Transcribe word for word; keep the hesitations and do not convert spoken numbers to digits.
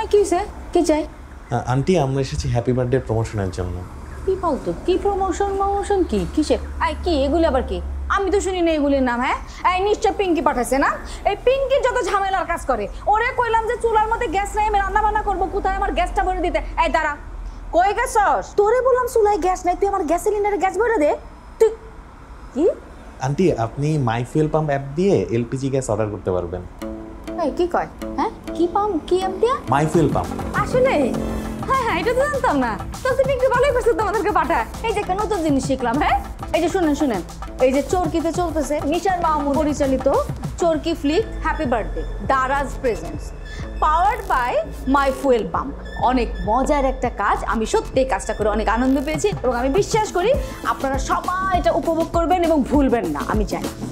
কি হইছে কি চাই? আন্টি আমরা এসেছি হ্যাপি বার্থডে প্রমোশনের জন্য। কি বলতো কি প্রমোশন প্রমোশন কি কিসে? আই কি এগুলি আবার কি? আমি তো শুনি না এগুলির নাম। হ্যাঁ এই নিশ্চয় পিঙ্কি পাঠাইছে না? এই পিঙ্কি যত ঝামেলার কাজ করে। ওরে কইলাম যে চুলার মধ্যে গ্যাস নাই আমি রান্না বান্না করবো, কোথায় আমার গ্যাসটা ভরে দিতে। এই দাঁড়া, কই গেছস? তোরে বললাম চুলায় গ্যাস নাই, তুই আমার গ্যাস সিলিন্ডারে গ্যাস ভরে দে। তুই কি? আন্টি আপনি মাই ফুয়েল পাম্প অ্যাপ দিয়ে এলপিজি গ্যাস অর্ডার করতে পারবেন। এই কি কয়? হ্যাঁ কি পাম্প কি অ্যাপ দিয়া? My fuel pump. আসলে হ্যাঁ হ্যাঁ এটা তো জানতাম না। তো তুমি একটু ভালোই করছো তোমাদেরকে পাঠায়। এই যে একটা নতুন জিনিস শিখলাম। হ্যাঁ এই যে শুনেন শুনেন এই যে চরকিতে চলতেছে নিশার মাহমুদ পরিচালিত Chorki flick happy birthday Daraz presents powered by my fuel pump. অনেক মজার একটা কাজ, আমি সত্যি কাজটা করে অনেক আনন্দ পেয়েছি এবং আমি বিশ্বাস করি আপনারা সবাই এটা উপভোগ করবেন এবং ভুলবেন না, আমি জানি।